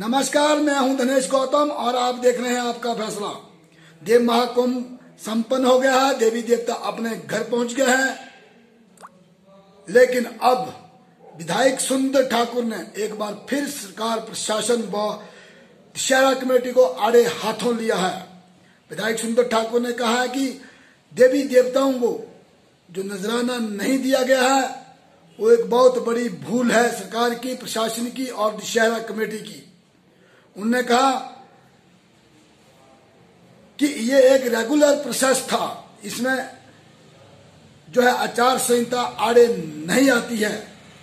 नमस्कार, मैं हूं धनेश गौतम और आप देख रहे हैं आपका फैसला। देव महाकुंभ संपन्न हो गया है, देवी देवता अपने घर पहुंच गए हैं, लेकिन अब विधायक सुंदर ठाकुर ने एक बार फिर सरकार, प्रशासन व दशहरा कमेटी को आड़े हाथों लिया है। विधायक सुंदर ठाकुर ने कहा है कि देवी देवताओं को जो नजराना नहीं दिया गया है वो एक बहुत बड़ी भूल है सरकार की, प्रशासन की और दशहरा कमेटी की। उन्होंने कहा कि ये एक रेगुलर प्रोसेस था, इसमें जो है आचार संहिता आड़े नहीं आती है।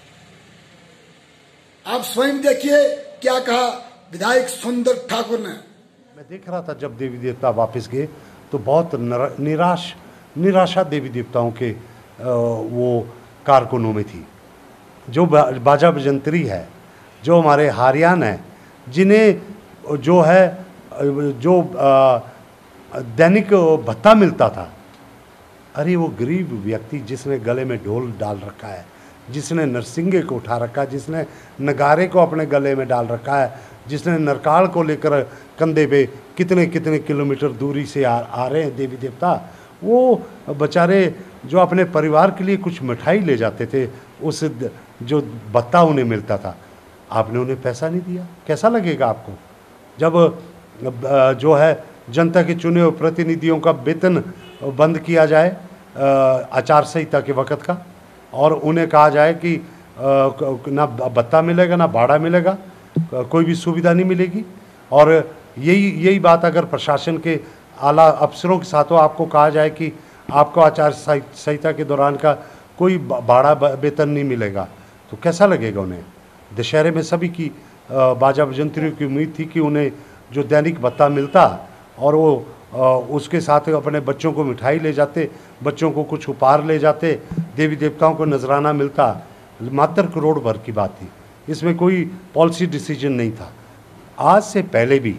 आप स्वयं देखिए क्या कहा विधायक सुंदर ठाकुर ने। मैं देख रहा था जब देवी देवता वापस गए तो बहुत निराशा देवी देवताओं के वो कारकुनों में थी। जो बाजा बजंतरी है, जो हमारे हारियान है, जिन्हें जो है जो दैनिक भत्ता मिलता था, अरे वो गरीब व्यक्ति जिसने गले में ढोल डाल रखा है, जिसने नरसिंगे को उठा रखा है, जिसने नगारे को अपने गले में डाल रखा है, जिसने नरकाल को लेकर कंधे पे कितने कितने किलोमीटर दूरी से आ रहे हैं देवी देवता, वो बेचारे जो अपने परिवार के लिए कुछ मिठाई ले जाते थे, उस जो भत्ता उन्हें मिलता था, आपने उन्हें पैसा नहीं दिया। कैसा लगेगा आपको जब जो है जनता के चुने हुए प्रतिनिधियों का वेतन बंद किया जाए आचार संहिता के वक़्त का, और उन्हें कहा जाए कि ना भत्ता मिलेगा ना भाड़ा मिलेगा, कोई भी सुविधा नहीं मिलेगी। और यही बात अगर प्रशासन के आला अफसरों के साथ हो, आपको कहा जाए कि आपको आचार संहिता के दौरान का कोई भाड़ा वेतन नहीं मिलेगा, तो कैसा लगेगा उन्हें। दशहरे में सभी की बाजा बजंतरियों की उम्मीद थी कि उन्हें जो दैनिक भत्ता मिलता और वो उसके साथ अपने बच्चों को मिठाई ले जाते, बच्चों को कुछ उपहार ले जाते, देवी देवताओं को नजराना मिलता। मात्र करोड़ भर की बात थी, इसमें कोई पॉलिसी डिसीजन नहीं था। आज से पहले भी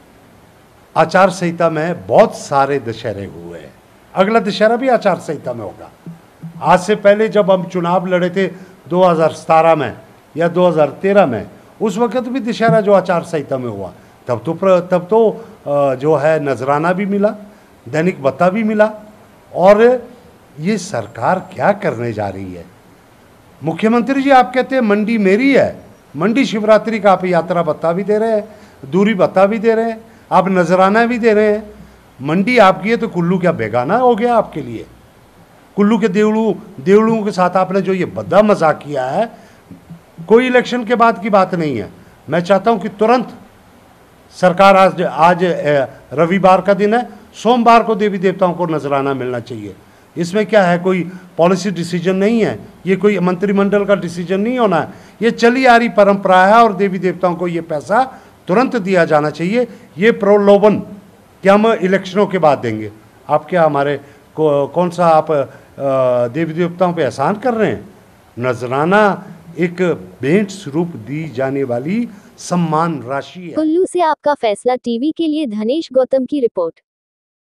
आचार संहिता में बहुत सारे दशहरे हुए हैं, अगला दशहरा भी आचार संहिता में होगा। आज से पहले जब हम चुनाव लड़े थे 2017 में या 2013 में, उस वक्त भी दशहरा जो आचार संहिता में हुआ, तब तो जो है नजराना भी मिला, दैनिक भत्ता भी मिला। और ये सरकार क्या करने जा रही है। मुख्यमंत्री जी आप कहते हैं मंडी मेरी है, मंडी शिवरात्रि का आप यात्रा भत्ता भी दे रहे हैं, दूरी भत्ता भी दे रहे हैं, आप नजराना भी दे रहे हैं। मंडी आपकी है तो कुल्लू क्या बेगाना हो गया आपके लिए। कुल्लू के देवड़ुओं के साथ आपने जो ये बद्दा मजाक किया है, कोई इलेक्शन के बाद की बात नहीं है। मैं चाहता हूं कि तुरंत सरकार, आज रविवार का दिन है, सोमवार को देवी देवताओं को नजराना मिलना चाहिए। इसमें क्या है, कोई पॉलिसी डिसीजन नहीं है, ये कोई मंत्रिमंडल का डिसीजन नहीं होना है, ये चली आ रही परंपरा है और देवी देवताओं को ये पैसा तुरंत दिया जाना चाहिए। ये प्रलोभन कि हम इलेक्शनों के बाद देंगे, आप क्या हमारे कौन सा आप देवी देवताओं पे एहसान कर रहे हैं। नजराना एक भेंट स्वरूप दी जाने वाली सम्मान राशि है। कुल्लू से आपका फैसला टीवी के लिए धनेश गौतम की रिपोर्ट।